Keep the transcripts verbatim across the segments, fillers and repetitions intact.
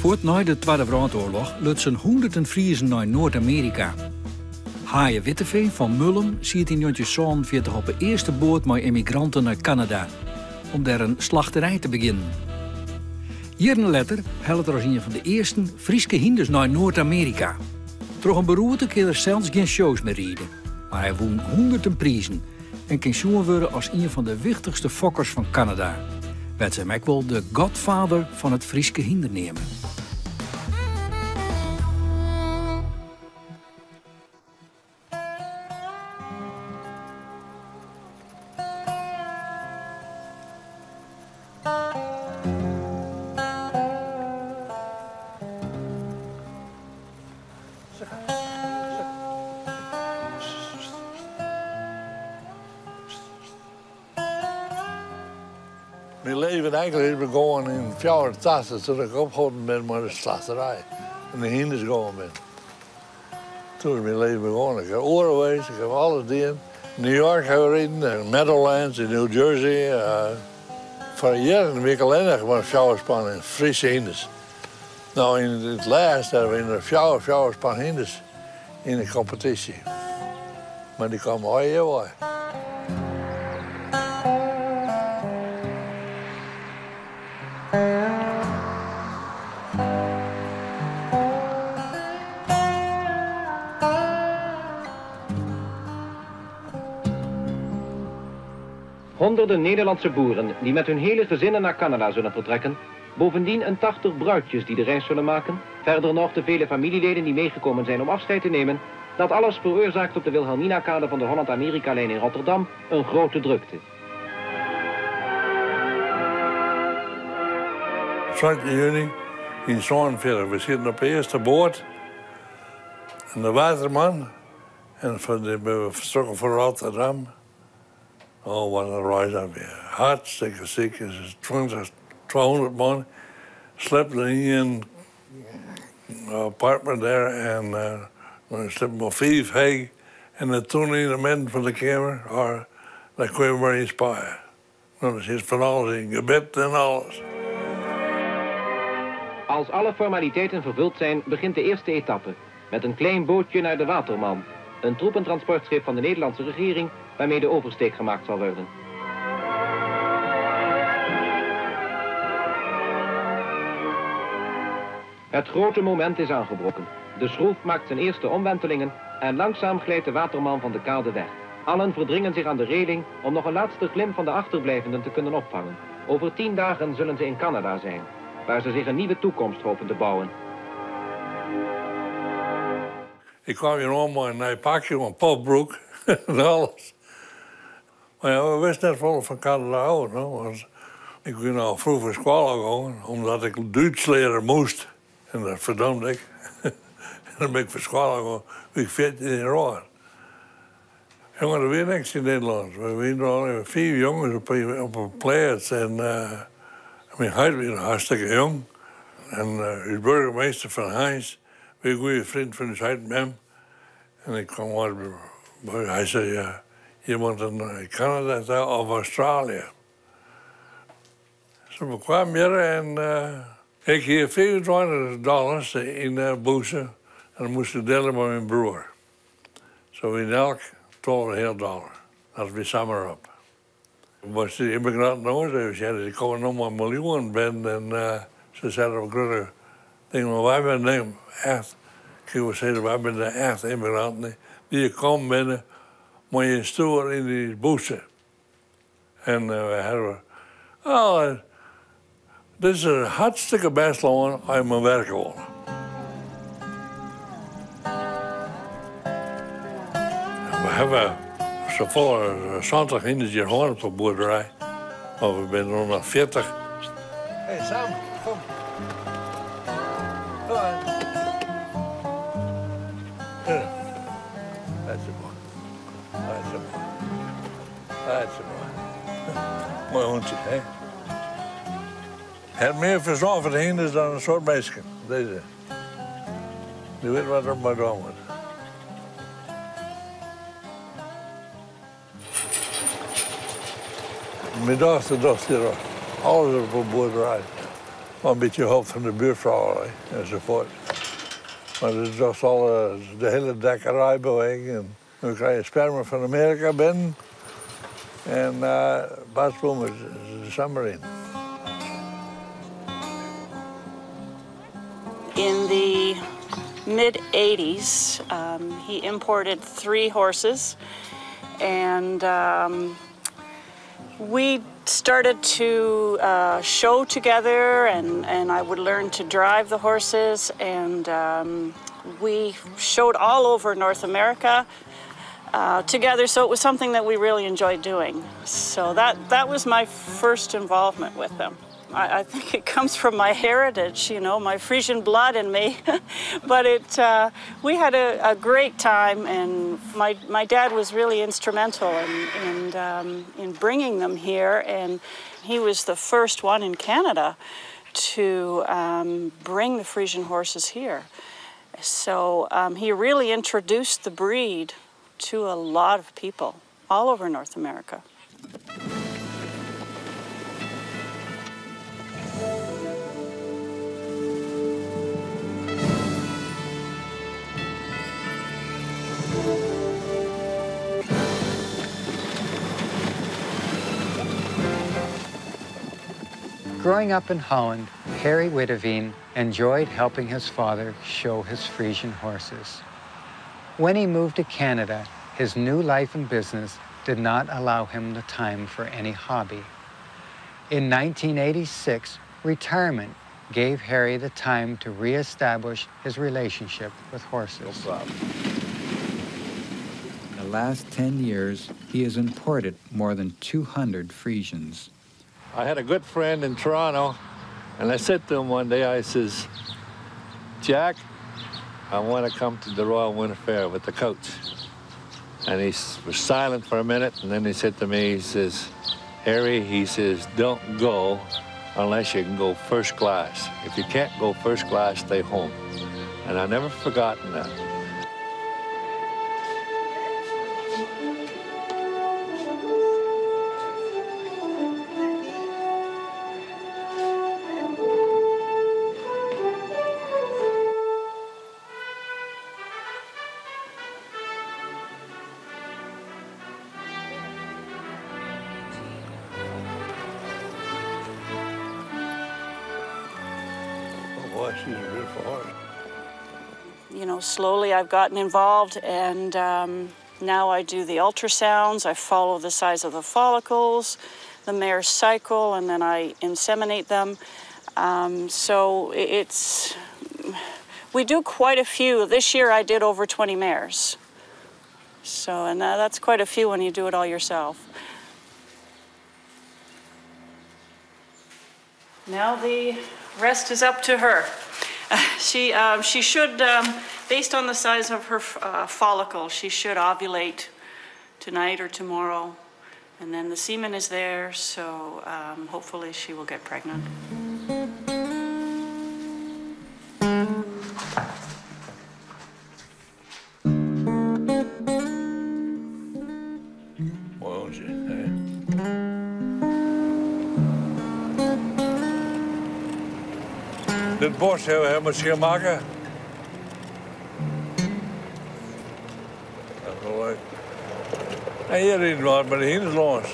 Kort na de Tweede Wereldoorlog lutsen honderden Friezen naar Noord-Amerika. Haaien Witteveen van Mullum ziet in negentien zesenveertig op de eerste boot met immigranten naar Canada, om daar een slachterij te beginnen. Jaren later helpt er als een van de eerste Frieske hinders naar Noord-Amerika. Door een beroerte kon er zelfs geen shows meer rijden, maar hij won honderden prijzen en kon zien worden als een van de wichtigste fokkers van Canada. Werd ze hem ook wel de godvader van het Frieske hindernemen. Mijn leven eigenlijk is begonnen in vijfentachtig toen ik opgehouden ben met de slachterij. En de hinders gegaan ben. Toen is mijn leven begonnen. Ik heb oren geweest, ik heb alles gedaan. In New York gereden, in Meadowlands, in New Jersey. Uh, voor een jaar heb ik alleen nog maar fjouwerspan in Friese hinders. Nou, in het laatste hebben we in de fjouwer, fjouwerspan hinders in de competitie. Maar die kwamen al heel mooi. Honderden Nederlandse boeren die met hun hele gezinnen naar Canada zullen vertrekken. Bovendien een tachtig bruidjes die de reis zullen maken. Verder nog de vele familieleden die meegekomen zijn om afscheid te nemen. Dat alles veroorzaakt op de Wilhelmina-kade van de Holland-Amerika-lijn in Rotterdam een grote drukte. twintig juni in zesenveertig. We zitten op de eerste boot. En de waterman. En van de, we vertrokken voor Rotterdam. Oh, wat een reis dat weer. Hartstikke ziek. Het is twintig, tweehonderd man. Slepen in een apartment daar. En uh, dan slepen we vijf heen. En dan toen in het midden van de kamer. Or, daar kwamen we in Spanje. Nou, dat is van alles in gebed en alles. Als alle formaliteiten vervuld zijn, begint de eerste etappe. Met een klein bootje naar de Waterman. Een troepentransportschip van de Nederlandse regering waarmee de oversteek gemaakt zal worden. Het grote moment is aangebroken. De schroef maakt zijn eerste omwentelingen en langzaam glijdt de Waterman van de kade weg. Allen verdringen zich aan de reling om nog een laatste glimp van de achterblijvenden te kunnen opvangen. Over tien dagen zullen ze in Canada zijn, waar ze zich een nieuwe toekomst hopen te bouwen. Ik kwam hier om met een nieuw pakje, een popbroek en alles. Maar ja, we wisten net vol van Canada houden. No? Want ik ging nou vroeg voor school gaan, omdat ik Duits leren moest. En dat verdomde ik. En dan ben ik voor school gegaan, ik veertien jaar. Jongen, er weer niks in Nederland. We waren al vier jongens op een, op een plaats. En uh, mijn huid was hartstikke jong. En uh, de burgemeester van Heinz, weer een goede vriend van de huid met hem. En ik kwam maar, hij zei, uh, je moet in Canada of Australië. Dus we kwamen hier en uh, ik hier vierentwintig dollars in uh, boezen. En dan moest ik delen met mijn broer. Zo in elk twaalf dollar. Dat is weer samen op. Maar de immigranten nog ze zeiden, ik kom nog maar een miljoen ben. En uh, ze zeiden ook grote dingen, maar wij zijn echt, ik wil zeggen, wij zijn de echte immigranten die komen binnen, maar je stoer in die boezen. En uh, we hadden, oh, dit is een hartstikke best loon als je moet werken wil. We hebben zo vol zwantig hinders hier gewoon op de boerderij. Maar we zijn er nog veertig. Hé, hey, Sam, kom. Kom aan. Dat is mooi. Dat is mooi. Dat is mooi. Mooi hondje, hè? Hij heeft meer verzorgd voor de hinders dan een soort meisje. Deze. Die weet wat er maar doen wordt. Mijn dochter dacht hier alles op een boerderij. Wel een beetje hulp van de buurvrouw hè, enzovoort. Maar het was al uh, de hele dekkerijbeweging. En dan krijg je sperma van Amerika binnen. En uh, Basboom is de submarine. In the mid eighties, um, he imported three horses, and um, we started to uh, show together, and, and I would learn to drive the horses, and um, we showed all over North America uh, together, so it was something that we really enjoyed doing. So that, that was my first involvement with them. I, I think it comes from my heritage, you know, my Frisian blood in me. But it, uh, we had a, a great time, and my, my dad was really instrumental in, in, um, in bringing them here, and he was the first one in Canada to um, bring the Frisian horses here. So um, he really introduced the breed to a lot of people all over North America. Growing up in Holland, Harry Witteveen enjoyed helping his father show his Frisian horses. When he moved to Canada, his new life and business did not allow him the time for any hobby. In nineteen eighty-six, retirement gave Harry the time to reestablish his relationship with horses. No problem. In the last ten years, he has imported more than two hundred Frisians. I had a good friend in Toronto, and I said to him one day, I says, Jack, I want to come to the Royal Winter Fair with the coach. And he was silent for a minute, and then he said to me, he says, Harry, he says, don't go unless you can go first class. If you can't go first class, stay home. And I've never forgotten that. She's a beautiful horse. You know, slowly I've gotten involved, and um, now I do the ultrasounds. I follow the size of the follicles, the mare's cycle, and then I inseminate them. Um, so it's, we do quite a few. This year I did over twenty mares. So, and that's quite a few when you do it all yourself. Now the rest is up to her. Uh, she, um, she should, um, based on the size of her uh, follicle, she should ovulate tonight or tomorrow. And then the semen is there, so um, hopefully she will get pregnant. Won't you? Hey. Dit bos hebben we helemaal gemaakt. Dat is wel leuk. En hier in het met de hinders langs.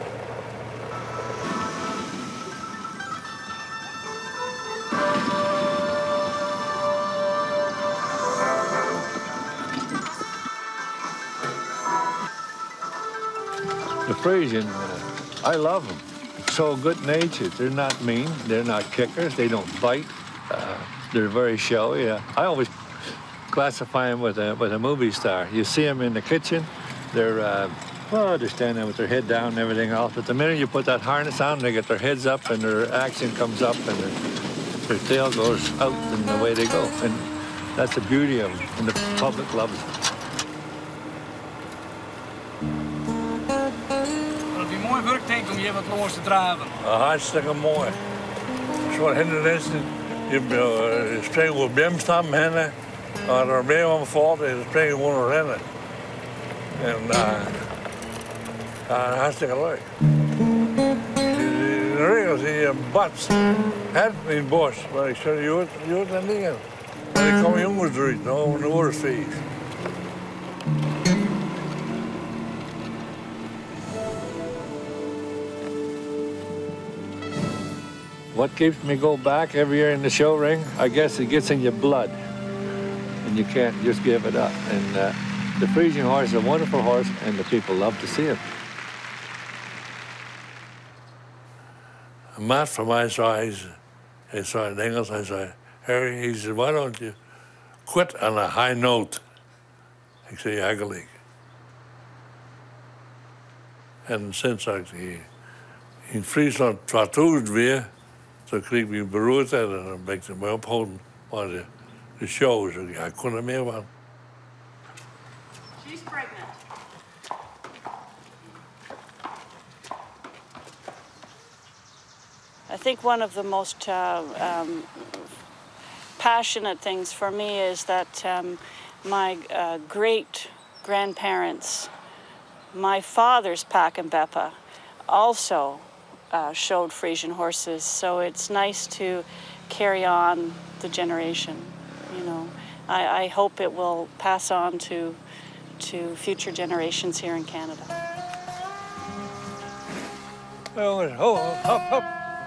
The Frisian, uh, I love them. So good-natured. They're not mean. They're not kickers. They don't bite. Uh, they're very showy. Uh, I always classify them with a with a movie star. You see them in the kitchen. They're uh, well, they're standing there with their head down and everything else. But the minute you put that harness on, they get their heads up and their action comes up and their, their tail goes out and away they go. And that's the beauty of them. And the public loves them. Mooi werkteken om je wat los te dragen. Uh, hartstikke mooi. Zo'n hindernissen, je uh, springt op bemstam heen, als er een beem aan valt, dan spring je gewoon rennen. En uh, uh, hartstikke leuk. De regels die die een bats. Het in het bos. Maar ik zei, je hoort, je hoort dat niet in. En ik kom jongens eruit, nou, om de oorlogsfeest. What keeps me go back every year in the show ring? I guess it gets in your blood. And you can't just give it up. And uh, the Frisian horse is a wonderful horse, and the people love to see him. Een maat van mij zei, hij zei in Engels, hij zei, Harry, he said, why don't you quit on a high note? Ik zei, ja, gelijk. En sinds ik in Friesland twaalf weer, toen kreeg ik mijn beroerdheid en dan ben ik er mee opgehouden. Maar de, de show, ja, ik kon er meer van. She's pregnant. I think one of the most uh, um, passionate things for me is that um, my uh, great-grandparents, my father's pack and Beppa, also uh, showed Frisian horses. So it's nice to carry on the generation, you know. I, I hope it will pass on to, to future generations here in Canada. Jongens, ho, hop, hop.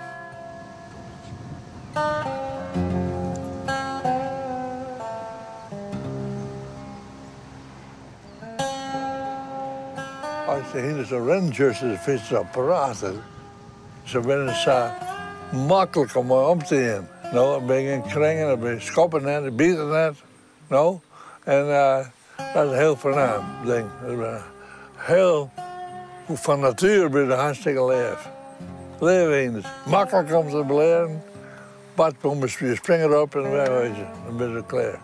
Als je hier zo'n rentjes is, vind je dat paraten. Ze zijn zo makkelijk om om te gaan. Nou, dan ben je in kringen, dan ben je schoppen net, dan bieten net. Nou, en uh, dat is heel voornaam, denk ik. Heel, van nature ben je hartstikke leef. Leven is makkelijk om te beleren. Badboom, je springt erop en wegwezen. Dan ben je klaar.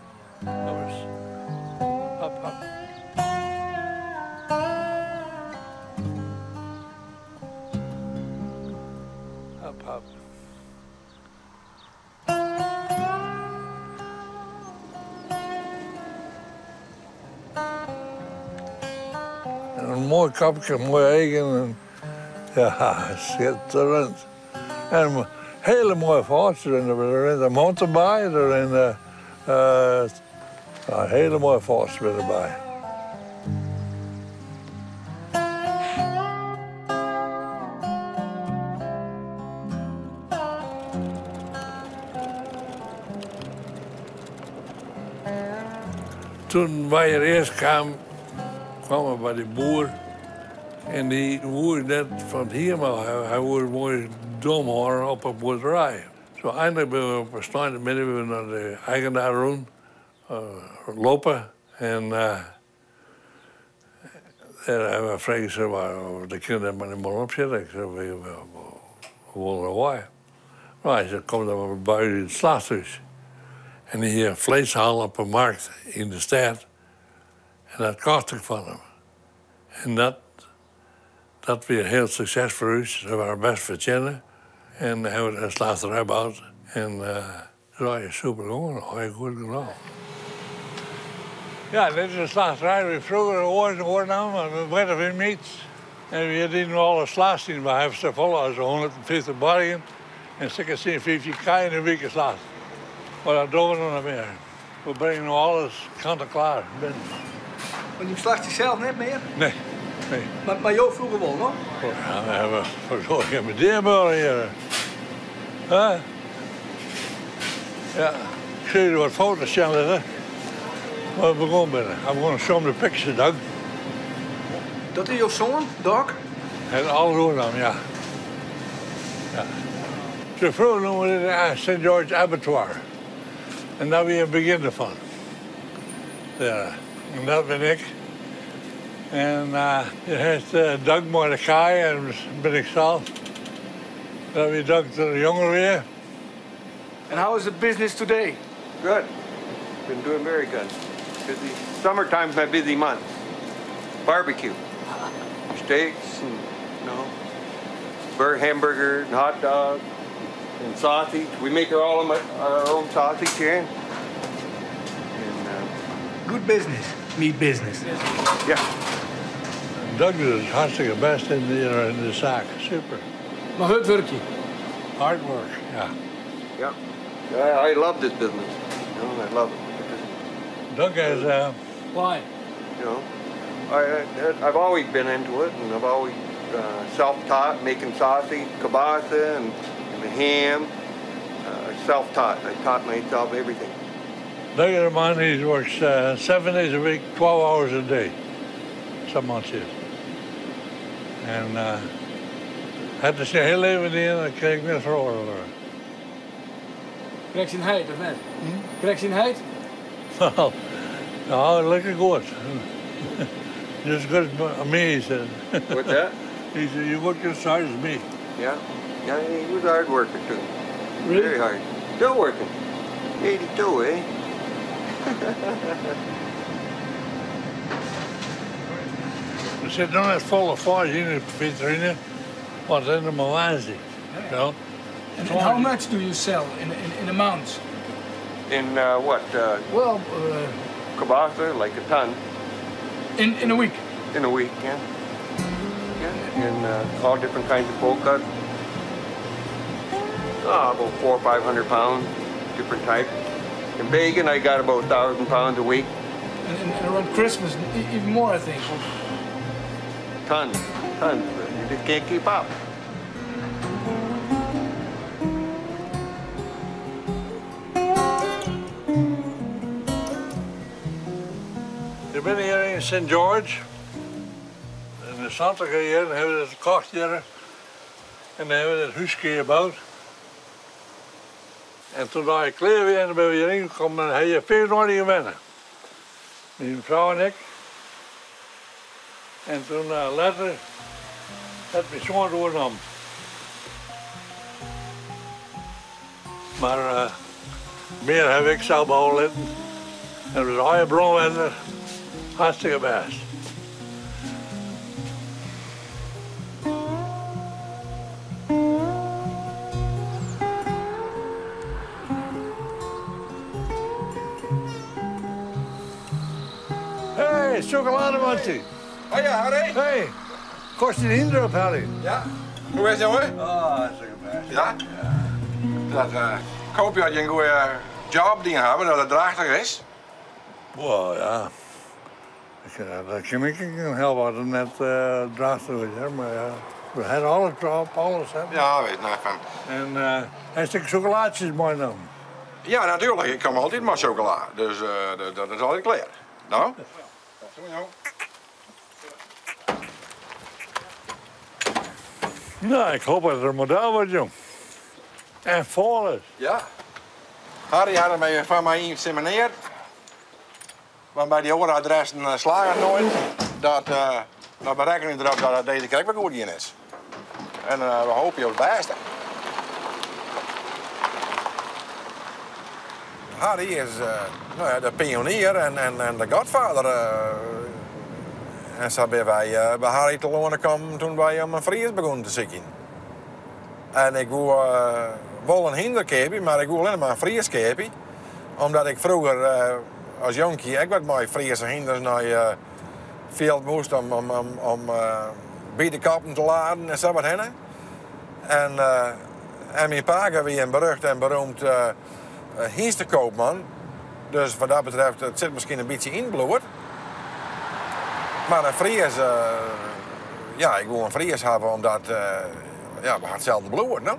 Hop, hop. Hop, hop. En een mooi kapje, mooi eigen. En, ja, schitterend. En, hele mooie vaartjes erin. Er is een mountainbike, er is een uh, uh, hele mooie vaartjes erbij. Toen wij er eerst kwamen, kwamen we bij die boer. En die boer net van hier, maar hij, hij wordt mooi dom horen op een boerderij. Zo eindelijk ben we op een stein midden we naar de eigenaar doen, uh, lopen. En uh, en hij was vragen, waar de kinderen maar niet meer opzitten. Ik zei, we, we, we willen wij. Nou, hij zei, kom dan maar bij het slachthuis. En hier vleeshal op een markt in de stad. En dat kocht ik van hem. En dat, dat weer heel succes voor ons. Ze waren best verkennen. En dan hebben we een slachterij gebouwd. En uh, dat is super gewoon, dat heb ik goed gedaan. Ja, dit is een slachterij die vroeger ooit geworden, maar we werden weer niets. En we hadden alle slachters in, we hebben ze vol als honderdvijftig bargen. En zeker vijftig k in een week geslacht. Maar dat doen we nog niet meer. We brengen nu alles kant en klaar. Want je slacht jezelf niet meer? Nee, nee. Maar, maar jou vroeger wel, nog? Ja, we hebben verzorgd met dierbaren hier. Huh? Ja, ik zie er wat foto's stellen, hè. Maar we begonnen binnen. We begonnen zo'n de pictures, Doug. Dat is jouw zoon, Doc? En alle roernaam, ja. Ja. Zo vroeger noemen we het Saint George Abattoir. En daar weer het begin ervan. Ja, en dat ben ik. En uh, je heet uh, Doug Mordecai en dat ben ik zelf. Dan weer dokter Jonger weer. And how is the business today? Good. Been doing very good. Busy. Summertime's my busy month. Barbecue. Steaks and, you know, burger, hamburger, and hot dog, and sausage. We make our, all of my, our own sausage here. And, uh, Good business. Meat business. yeah. Doug is hartstikke best in de, in de zaak. Super. Maar goed werk je? Hard work, yeah. Yeah. I, I love this business. You know, I love it. Doug is, uh, Why? You know, I, I, I've always been into it, and I've always uh, self-taught, making sausage, kielbasa, and, and ham. Uh, self-taught. I taught myself everything. Doug is a man, he works uh, seven days a week, twelve hours a day. Some months is. En uh, het is heel leven in en dan kreeg ik net verhoren. Krijg je een heid of net? Hm? Krijg je een heid? Well, no, lekker goed. Just good as me, he said. What's that? He said, you work as hard as me. Yeah. Yeah, he was a hard worker too. Really? Very hard. Still working. eighty-two, eh? We zitten nog net volle vaart in de vitrine, wat in de melaan zit. You know? And, and how much do you sell in, in, in amounts? In uh, what? Uh, Well, uh, kielbasa, like a ton. in, in a week. In a week, yeah. Yeah. And uh, all different kinds of cold cuts. Oh, about four or five hundred pounds, different types. In bacon, I got about a thousand pounds a week. And, and, and around Christmas, e- even more, I think. Tons, tons. You just can't keep up. Ik ben hier in Saint George. In de zestig jaren hebben we het gekocht hier. En dan hebben we het huisje gebouwd. En toen dacht ik klaar weer en dan ben we hierin gekomen en heb je veel nog niet gewennen. Mijn vrouw en ik. En toen uh, later heb mijn zoon doorgenomen. Maar uh, meer heb ik zelf behouden. En het was een goede bronwender. Hartstikke best. Hey, chocolademantie. Oh ja, Harry? Hey, kost je de indruk, Harry? Ja. Hoe is het, jongen? Ah, hartstikke best. Ja? Dat, uh, ik hoop dat je een goede job die hebben, dat het drachtig is. Wow, ja. Ik, uh, dat kan ik heel wat net uh, draagstuk is, maar ja. We hebben alles erop, alles. Hè. Ja, weet je, van. En uh, een stuk chocolaatjes mooi dan. Ja, natuurlijk. Ik kan altijd maar chocola. Dus uh, dat, dat is altijd klaar. Nou? Nou, ik hoop dat het een model wordt, jong. En vol is. Ja. Harry had hem van mij insemineerd. Want bij die andere adressen uh, slagen nooit. Dat, uh, dat berekenen we erop dat het deze kerk wel goed in is. En uh, we hopen op het beste. Harry is uh, nou ja, de pionier en, en, en de godvader. Uh, en zo ben wij uh, bij Harry te lonen komen toen wij hem een Fries begonnen te zoeken. En ik wil uh, wel een hinderkeepje, maar ik wil alleen maar een Frieskeepje. Omdat ik vroeger uh, als jonkie, ik werd met Friese hinders naar uh, veld moest om, om, om, om uh, biedenkappen te laden en zo wat hennen. En, uh, en mijn pa was weer een berucht en beroemd uh, uh, hiestenkoopman. Dus wat dat betreft, het zit misschien een beetje in bloed. Maar een Fries, uh, ja, ik wil een Fries hebben omdat uh, ja, we hadden hetzelfde bloed, no?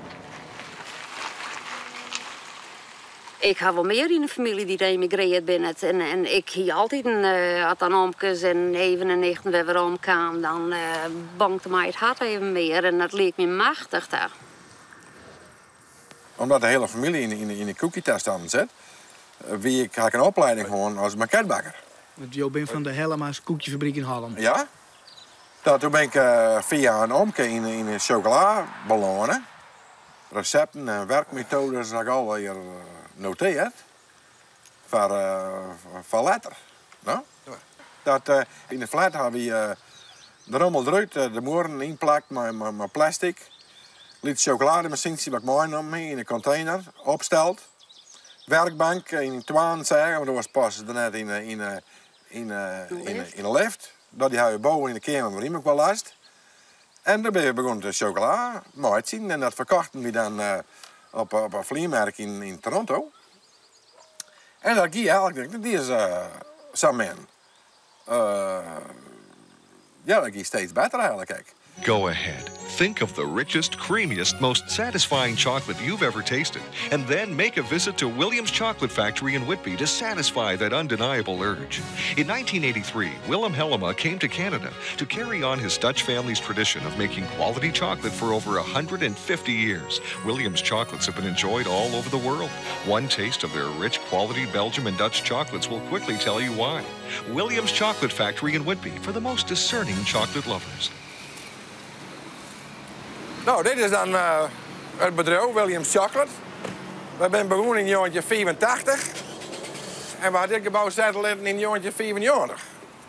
Ik heb wel meer in de familie die emigreerd binnen. En, en ik hier altijd een uh, had dan omkes en even en nichten weer weer omkwam, dan uh, bankte mij het hart even meer en dat leek me machtig daar. Omdat de hele familie in, in, in de cookie-test zit, wie ik had een opleiding gewoon als maquettebakker. Want Jo bent van de Hellema's koekjefabriek in Holland. Ja. Dat, toen ben ik uh, via een omke in, in de chocola belonen. Recepten en werkmethodes heb ik al hier uh, noteerd. Voor, uh, voor later. No? Dat, uh, in de flat hebben we uh, de rommel eruit, uh, de moeren inplakt met, met, met plastic. Liet chocolademachine wat ik meenam in een container, opsteld. Werkbank in twaalf zeggen, want dat was pas net in, in, in, in, in, in een lift. Dat die hebben boven in de kamer waar ik wel last. En toen ben we begonnen te chocola maat zien. En dat verkochten we dan uh, op, op een vleermarkt in, in Toronto. En dat ging eigenlijk, die is uh, samen. Uh, ja, dat ging steeds beter eigenlijk. Kijk. Go ahead. Think of the richest, creamiest, most satisfying chocolate you've ever tasted. And then make a visit to Williams Chocolate Factory in Whitby to satisfy that undeniable urge. In nineteen eighty-three, Willem Helema came to Canada to carry on his Dutch family's tradition of making quality chocolate for over one hundred fifty years. Williams chocolates have been enjoyed all over the world. One taste of their rich, quality Belgium and Dutch chocolates will quickly tell you why. Williams Chocolate Factory in Whitby for the most discerning chocolate lovers. Nou, dit is dan uh, het bedrijf Williams Chocolate. We zijn begonnen in negentien vijfentachtig. En we hadden dit gebouw zetten in negentien vijfennegentig.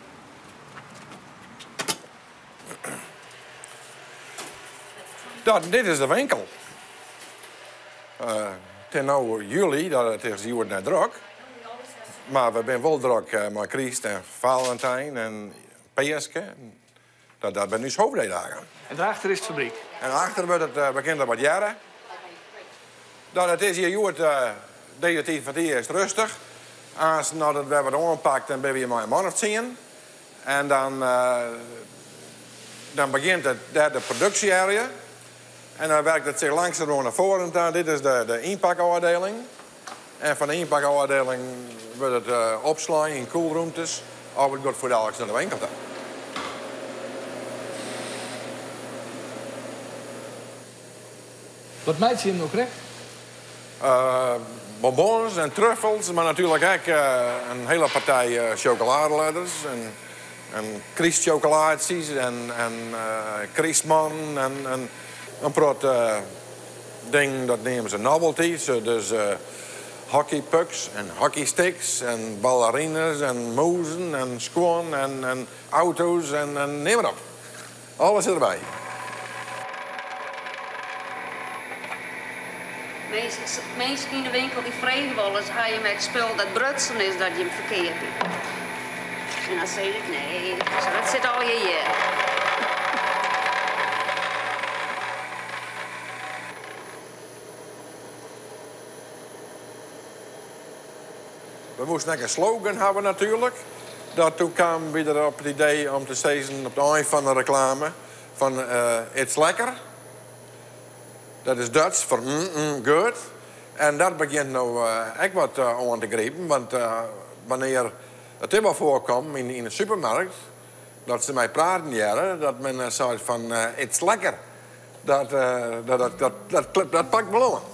Dat, dit is de winkel. Uh, ten nou juli, dat het is hier naar druk. Maar we zijn wel druk uh, met Christ en Valentijn en Peske. Dat, dat ben nu hoofddagen. En daarachter is de fabriek. En achter wordt het uh, bekend wat jaren. Dat het is hier goed, uh, deze tijd van het is rustig. Als nadat we wat aanpakt, dan ben we maar een man of zien. En dan, uh, dan begint het daar de productiearea. En dan werkt het zich langzaam naar voren. Dan, dit is de, de inpakafdeling. En van de inpakafdeling wordt het uh, opslaan in koelruimtes. Of het gaat voor dadelijk naar de winkel. Wat maakt je hem nog recht? Uh, bonbons en truffels, maar natuurlijk ook uh, een hele partij uh, chocoladeletters. En, en Christ-chocolaties en, en uh, Christman en, en een prot uh, ding, dat nemen ze novelty. So, dus uh, hockeypucks en hockeysticks en ballerines en moezen en squan en, en auto's en, en neem maar op. Alles erbij. Mensen in de winkel die vragen wel eens, ga je met spul dat brutsen is, dat je hem verkeerd doet. En dan zeg ik, nee, dat zit al hier. We moesten ook een slogan hebben natuurlijk. Daartoe kwamen we er op het idee om te zeggen op de eind van de reclame van uh, it's lekker. Dat is Duits voor mm, mm, good. En dat begint nou uh, echt wat uh, aan te grijpen. Want uh, wanneer het immer voorkomt in, in de supermarkt, dat ze mij praten jaren, dat men uh, zei van uh, it's lekker. Dat, uh, dat, dat, dat, dat, dat, dat pakt wel aan.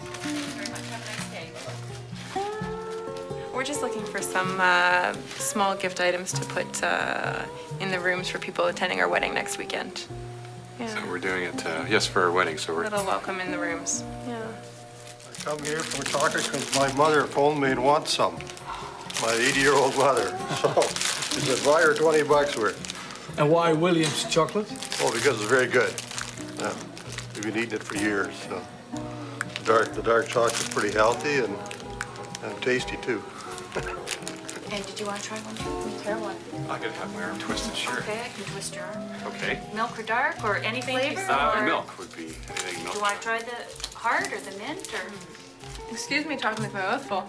We're just looking for some uh, small gift items to put uh, in the rooms for people attending our wedding next weekend. Yeah. So we're doing it, uh, yes, for our wedding. So we're. A little welcome in the rooms. Yeah. I come here from chocolate because my mother phoned me and wants some. My eighty-year-old mother. So she said, buy her twenty bucks worth. And why Williams chocolate? Oh, because it's very good. Yeah. We've been eating it for years. So the dark, the dark chocolate's pretty healthy and and tasty too. Hey, did you want to try one? Can you tear one? I could have my arm twisted, sure. Okay, I can twist your arm. Okay. Milk or dark or any flavor? Uh, or milk would be anything milk. Do you want to try the hard or the mint or? Excuse me, talking with my mouth full.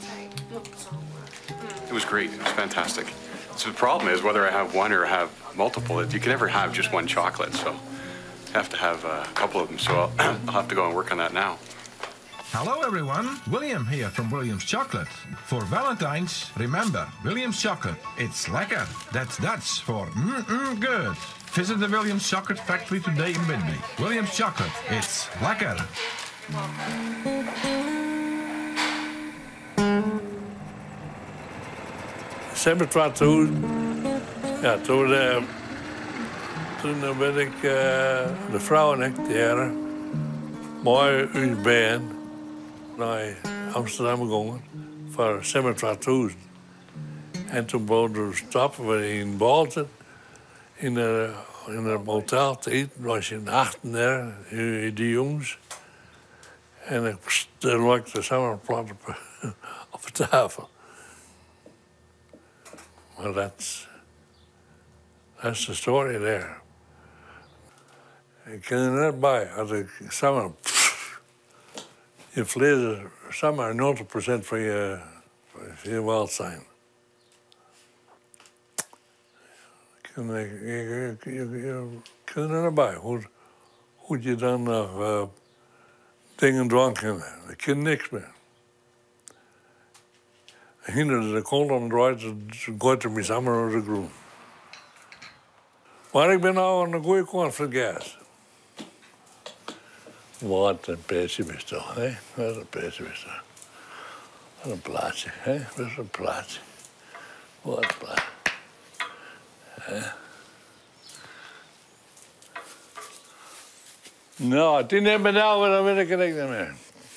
It was great. It was fantastic. So the problem is whether I have one or have multiple. You can never have just one chocolate, so I have to have a couple of them. So I'll, I'll have to go and work on that now. Hello everyone, William here from Williams Chocolate. For Valentine's, remember, Williams Chocolate, it's lekker. That's Dutch for mm-mm good. Visit the Williams Chocolate Factory today in Whitby. Williams Chocolate, it's lekker. december tweeduizend. Ja, toen, uh, toen ben ik uh, de vrouw en ik, de heren, mooi uit band naar Amsterdam gegaan voor december tweeduizend. En toen boden we stappen we in Balten in een, in een motel te eten. Was je in achten daar, die jongens. En ik lag samen plat op, op de tafel. Well, that's, that's the story there. Ik ken er net bij. Als ik samen... Je vlees samen negentig procent van je, van je welzijn. Ik ken er net bij. Hoe, hoe je dan nog uh, dingen dwanken. Ik ken niks meer. Hinder de kont omdraait, gooit er me samen naar de groen. Maar ik ben nu aan de goede kant van gas. Wat een pessimist toch, hè? Wat een pessimist. Wat een plaatsje, hè? Wat een plaatsje. Wat een plaatsje. Hè? Nou, die neemt me nou, dan weet ik het niet meer.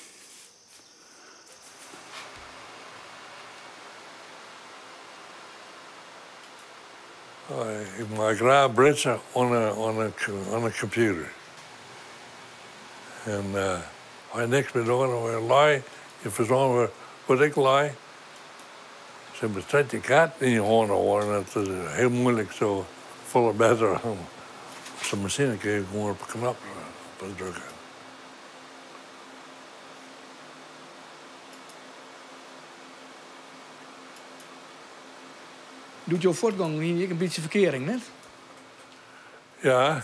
Ik maak graag britsen aan een computer. En uh, als je niks meer doen, dan je lui. Je verzorgt wat ik lui. Ze bestrijdt je kaart in je handen horen. Het is heel moeilijk zo volle beter. Als de machine kun je gewoon op een knop op drukken. Doet jouw voortgang hier een beetje verkering, net? Ja.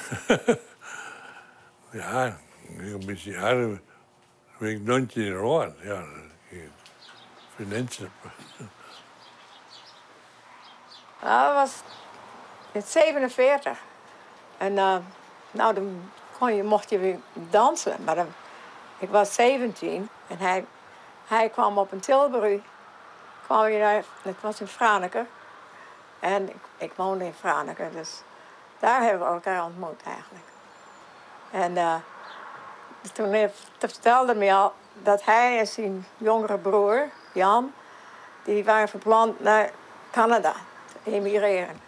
Ja, een beetje harder. Ik denk je eruit. Ja, ik vind het. Nou, dat was in zevenenveertig. En uh, nou, dan kon je, mocht je weer dansen. Maar dan, ik was zeventien en hij, hij kwam op een Tilburg. Kwam je daar, ik was in Franeker. En ik, ik woonde in Franeker, dus daar hebben we elkaar ontmoet eigenlijk. En uh, toen heeft, vertelde me al dat hij en zijn jongere broer, Jan, die waren verplant naar Canada te emigreren.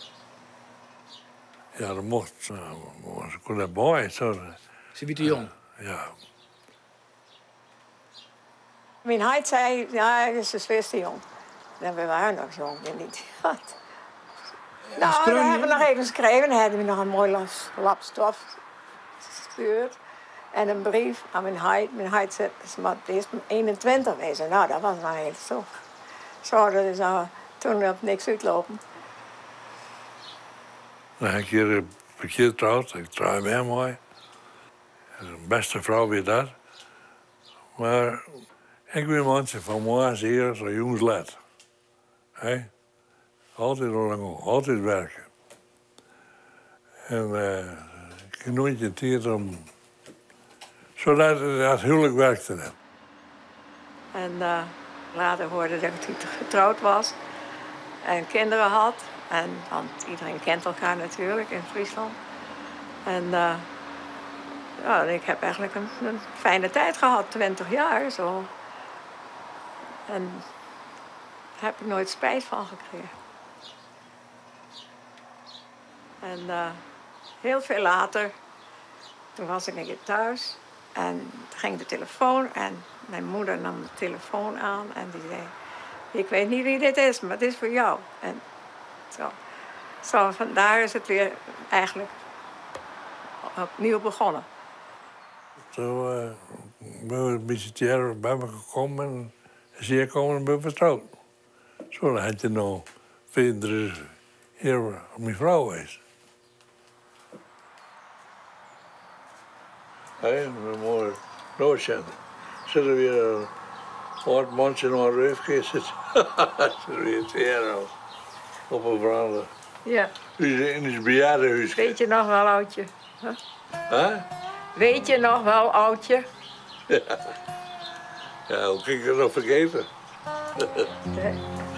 Ja, dat mocht. Ze kon erbij. Ze wie te jong? Uh, ja. Mijn heid zei, ja, hij is dus weer te jong. En we waren nog jong, niet. Nou, we hebben nog even geschreven. Dan hadden we nog een mooi lap stof gestuurd. En een brief aan mijn heid. Mijn heid zei, het is eenentwintig wezen. Nou, dat was nog heel zo. Zo, dat is nou toen op niks uitlopen. Dan heb ik hier een keer getrouwd. Ik trouw met hem mooi. De beste vrouw weer dat. Maar ik ben mensen van mij zeer zo jongsled. Hey? Altijd lang, altijd werken. En uh, ik heb nooit je tijd om... Zodat het huwelijk werkte net. En uh, later hoorde dat hij getrouwd was. En kinderen had. En, want iedereen kent elkaar natuurlijk in Friesland. En uh, ja, ik heb eigenlijk een, een fijne tijd gehad, twintig jaar zo. En daar heb ik nooit spijt van gekregen. En uh, heel veel later, toen was ik een keer thuis en toen ging de telefoon en mijn moeder nam de telefoon aan en die zei, ik weet niet wie dit is, maar het is voor jou. En zo, zo vandaar is het weer eigenlijk opnieuw begonnen. Zo uh, ben we een beetje te bij me gekomen en zeer komen en ben vertrouwd. Zo, dan had je nog verder hier mijn vrouw geweest. Hé, een mooi nootje. Zit er weer een hard mandje naar een reefje zitten. Zit er weer twee jaar op een veranderen. Ja. In het bejaardenhuis. Weet je nog wel, oudje? Huh? Huh? Weet je nog wel, oudje? Ja. Ja, hoe kan ik het nog vergeten? Nee.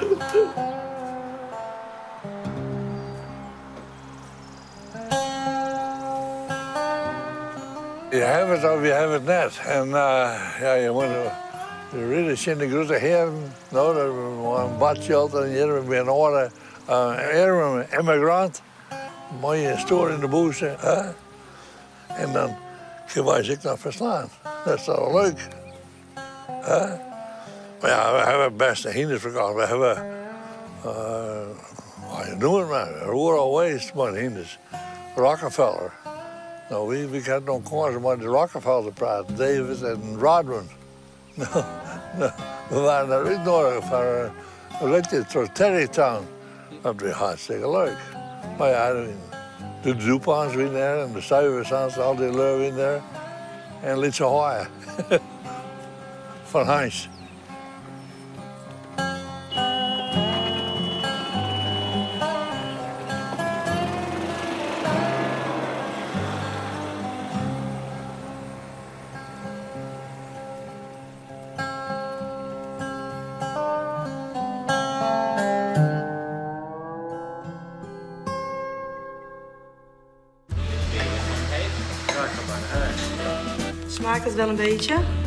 Je hebt het of je hebt het net. En uh, ja, je moet een really schöne grote hebben. Nou, dat we een badje en hier hebben we een oude uh, immigrant. Mooie stoor in de boes. Huh? En dan kun je zich nog verslaan. Dat is toch leuk. Huh? Maar ja, we hebben het beste hinders verkocht. We hebben, uh, wat je noemt het maar, Rural Waste, maar hinders. Rockefeller. Nou, wie, wie had nog kans om met de Rockefeller te praten, David en Rodman. Nou, nou, we waren daar uitgenodigd voor een ritje door Terrytown. Dat was hartstikke leuk. Maar ja, de Dupans waren daar en de Stuyvesants, al die lui waren daar. En Litse Hooyen van Heinz. Smaakt het wel een beetje?